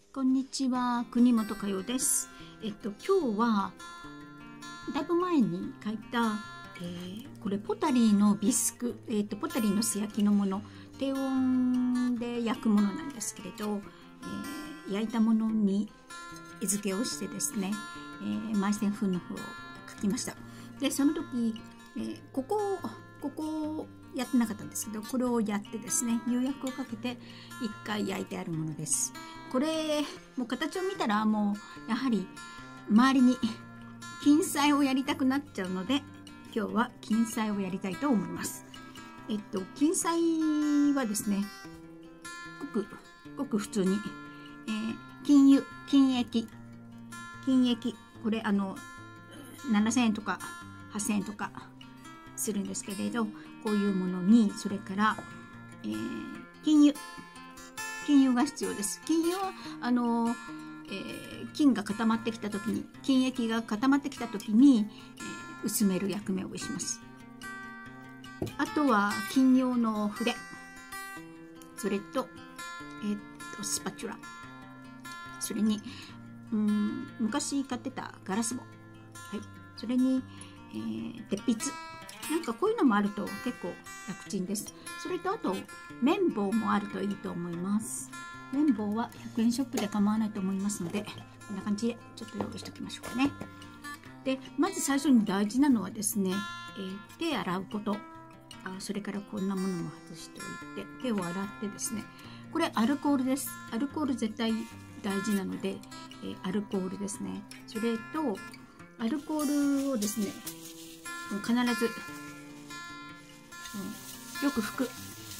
こんにちは、国本佳代です。今日はだいぶ前に書いた、これポタリーのビスク、ポタリーの素焼きのもの、低温で焼くものなんですけれど、焼いたものに絵付けをしてですね、マイセン風の方を書きました。でその時、ここやってなかったんですけど、これをやってですね、釉薬をかけて一回焼いてあるものです。これもう形を見たらもうやはり周りに金彩をやりたくなっちゃうので、今日は金彩をやりたいと思います。金彩はですね、ごく普通に、金油、金液、これ7000円とか8000円とかするんですけれど、こういうものに、それから、金油が必要です。金油は金が固まってきた時に、金液が固まってきた時に、薄める役目をします。あとは金用の筆、それと、スパチュラ、それに昔買ってたガラス棒、はい、それに、鉄筆、なんかこういうのもあると結構楽ちんです。それとあと綿棒もあるといいと思います。綿棒は100円ショップで構わないと思いますので、こんな感じでちょっと用意しておきましょうかね。でまず最初に大事なのはですね、手洗うこと。それからこんなものも外しておいて、手を洗ってですね、これアルコールです。アルコール絶対大事なので、アルコールですね。それとアルコールをですね、必ず、よく拭く、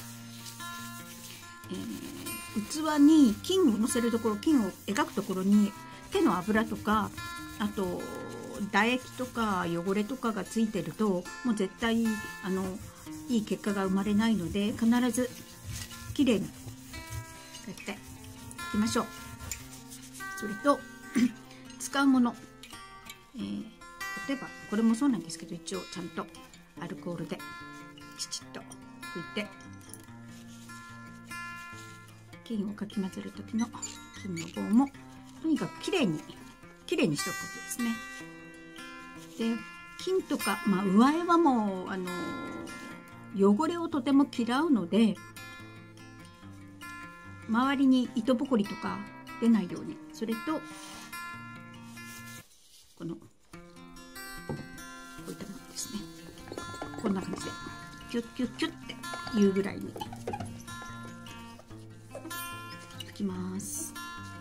器に金をのせるところ、金を描くところに手の油とか、あと唾液とか汚れとかがついてると、もう絶対いい結果が生まれないので、必ずきれいにこうやって拭きましょう。それと使うもの、例えばこれもそうなんですけど、一応ちゃんとアルコールできちっと拭いて、金をかき混ぜる時の金の棒もとにかくきれいにしておくことですね。で金とか、上絵はもう汚れをとても嫌うので、周りに糸ぼこりとか出ないように、それとこのこういったものですね、こんな感じでキュッキュッキュッっていうぐらいに拭きます。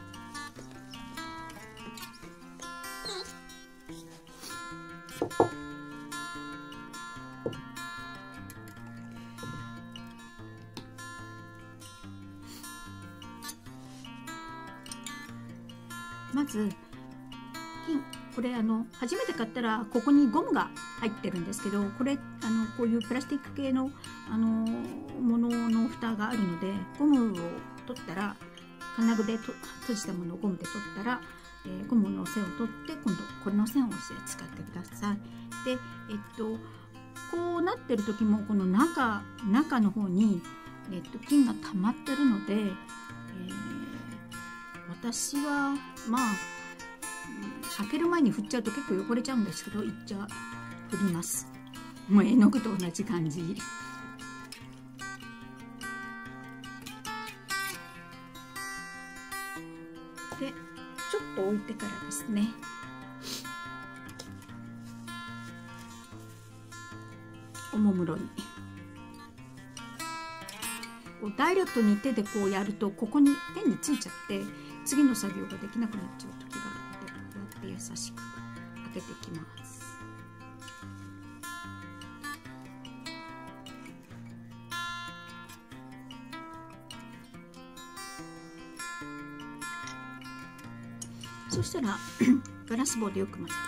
まず金、これ初めて買ったらここにゴムが入ってるんですけど、これこういうプラスチック系のものの蓋があるので、ゴムを取ったら、金具で閉じたものをゴムで取ったら、ゴムの線を取って、今度これの線をして使ってください。でこうなってる時も、この中の方に、金が溜まってるので、私は開ける前に振っちゃうと結構汚れちゃうんですけど、振ります。もう絵の具と同じ感じ。でちょっと置いてからですね、おもむろにこうダイレクトに手でこうやると、ここに手についちゃって次の作業ができなくなっちゃう時があるので、こうやって優しく開けていきます。そしたらガラス棒でよく混ぜ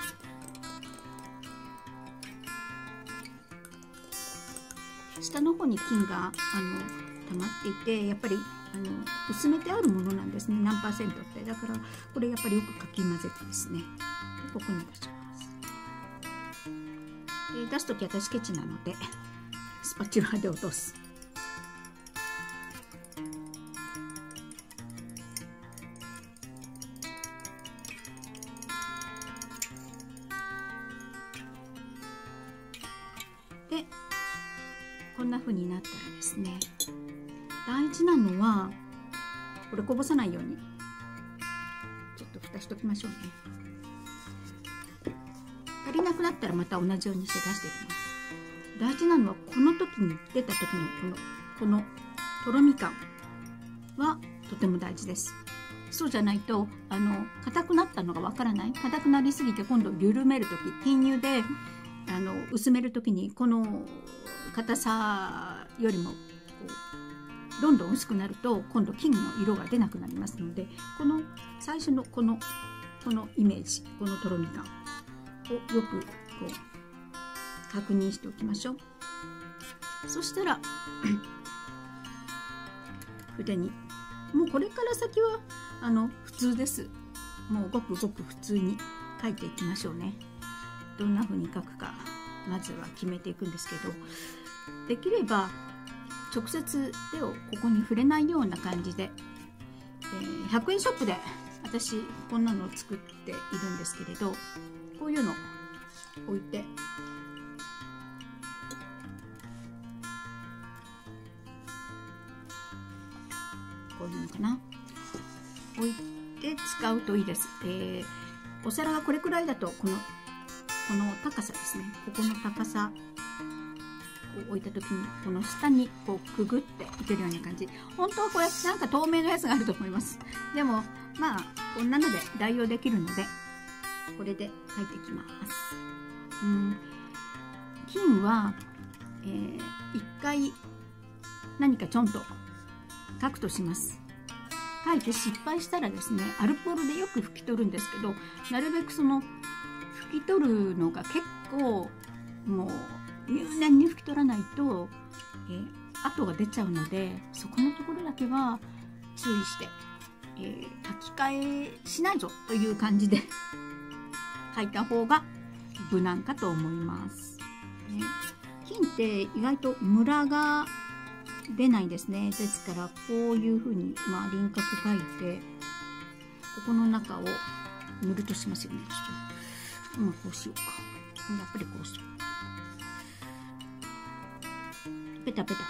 る。下の方に金が溜まっていて、やっぱり薄めてあるものなんですね、何パーセントって。だからこれやっぱりよくかき混ぜてですね、でここに出します。で出す時私ケチなのでスパチュラで落とす。 んな風になったらですね、大事なのはこれこぼさないようにちょっと蓋しときましょうね。足りなくなったらまた同じようにして出していきます。大事なのはこの時に出た時のこのとろみ感はとても大事です。そうじゃないと硬くなったのがわからない。硬くなりすぎて今度緩める時、均乳で薄める時にこの硬さよりもどんどん薄くなると今度金の色が出なくなりますので、この最初のこのイメージ、このとろみ感をよく確認しておきましょう。そしたら筆に、もうこれから先は普通です。もうごくごく普通に描いていきましょうね。どんな風に描くかまずは決めていくんですけど、できれば直接手をここに触れないような感じで、100円ショップで私こんなのを作っているんですけれど、こういうの置いてこういうのかな、置いて使うといいです。お皿がこれくらいだとこの高さですね、ここの高さを置いた時にこの下にくぐっていけるような感じ。本当はこれなんか透明のやつがあると思います。でもまあこんなので代用できるのでこれで描いていきます。金は、一回何かちょんと描くとします。描いて失敗したらですね、アルコールでよく拭き取るんですけど、なるべくその拭き取るのが結構もう入念に拭き取らないと、跡が出ちゃうので、そこのところだけは注意して、書き換えしないぞという感じで書いた方が無難かと思います。金って意外とムラが出ないんですね。ですからこういうふうに、輪郭描いてここの中を塗るとしますよね。こうしようか。やっぱりこうしよう。ペタペタ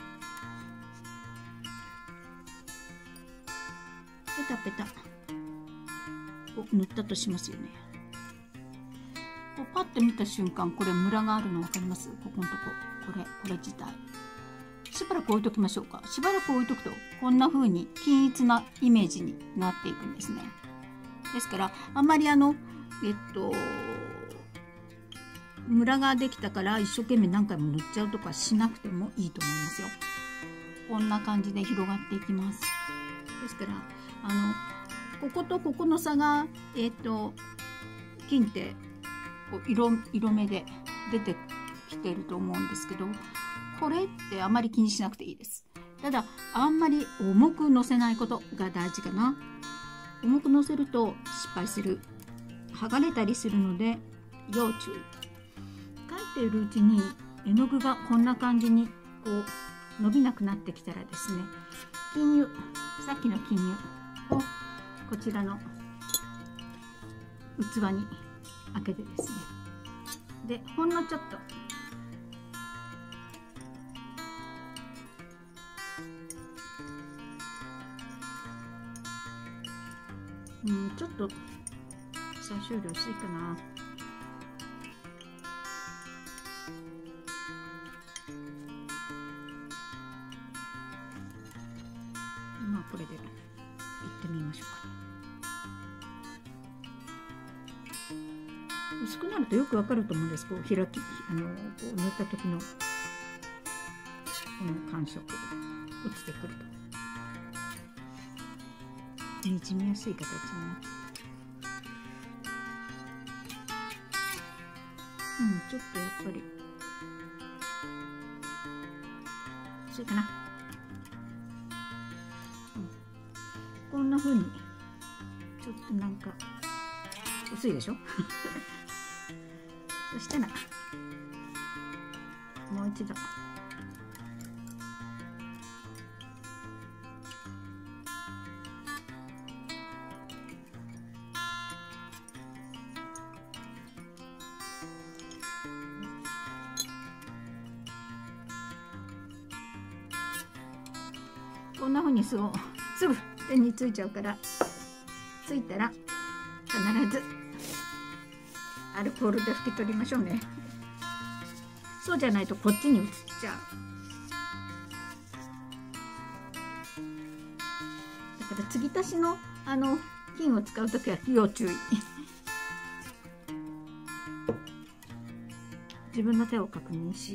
ペタペタこう塗ったとしますよね。こうパッと見た瞬間、これムラがあるの分かります？ここのとこ、これ自体しばらく置いときましょうか。しばらく置いとくとこんな風に均一なイメージになっていくんですね。ですからあんまりムラができたから一生懸命何回も塗っちゃうとかしなくてもいいと思いますよ。こんな感じで広がっていきます。ですからこことここの差が金って色目で出てきてると思うんですけど、これってあんまり気にしなくていいです。ただあんまり重くのせないことが大事かな。重くのせると失敗する、剥がれたりするので要注意。描いているうちに絵の具がこんな感じに伸びなくなってきたらですね、金乳、さっきの金乳をこちらの器に開けてですね、でほんのちょっとちょっと最初より薄いかな。これでいってみましょうか。薄くなるとよくわかると思うんです。こう開き、こう塗った時のこの感触落ちてくるとにじみやすい形になって、ちょっとやっぱり薄いかな。こんな風にちょっとなんか薄いでしょそしたらもう一度こんな風にすぐ手についちゃうから、ついたら必ずアルコールで拭き取りましょうね。そうじゃないとこっちに移っちゃう。だから継ぎ足しの菌を使うときは要注意。自分の手を確認し、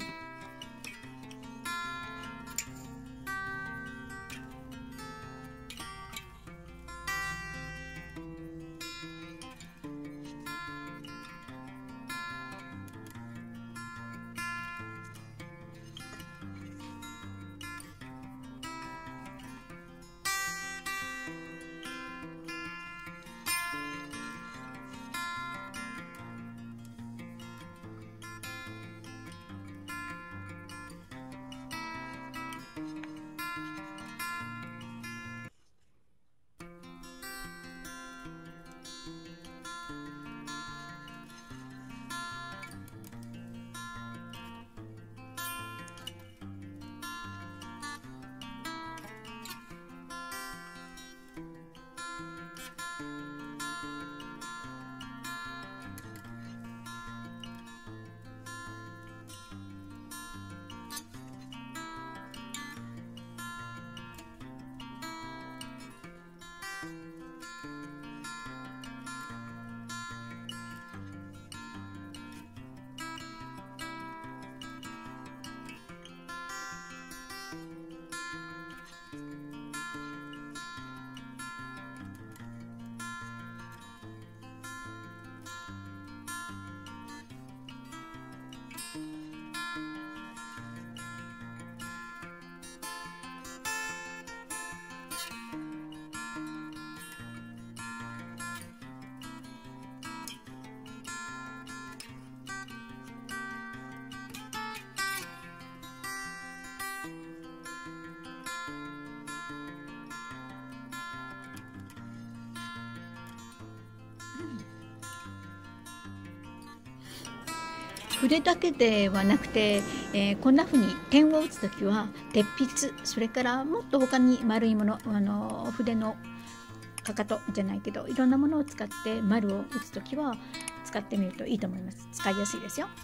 筆だけではなくて、こんな風に点を打つときは鉄筆、それからもっと他に丸いもの、筆のかかとじゃないけどいろんなものを使って丸を打つときは使ってみるといいと思います。使いやすいですよ。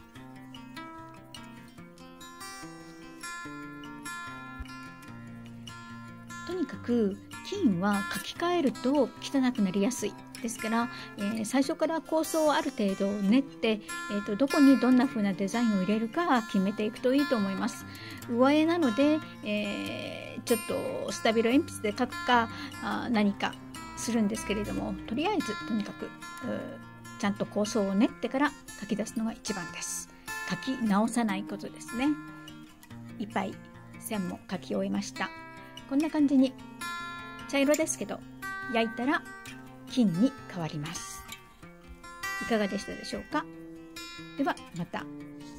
とにかく金は書き換えると汚くなりやすいですから、最初から構想をある程度練って、どこにどんな風なデザインを入れるか決めていくといいと思います。上絵なので、ちょっとスタビロ鉛筆で書くか何かするんですけれども、とりあえずとにかくちゃんと構想を練ってから書き出すのが一番です。書き直さないことですね。いっぱい線も書き終えました。こんな感じに茶色ですけど焼いたら金に変わります。いかがでしたでしょうか。ではまた。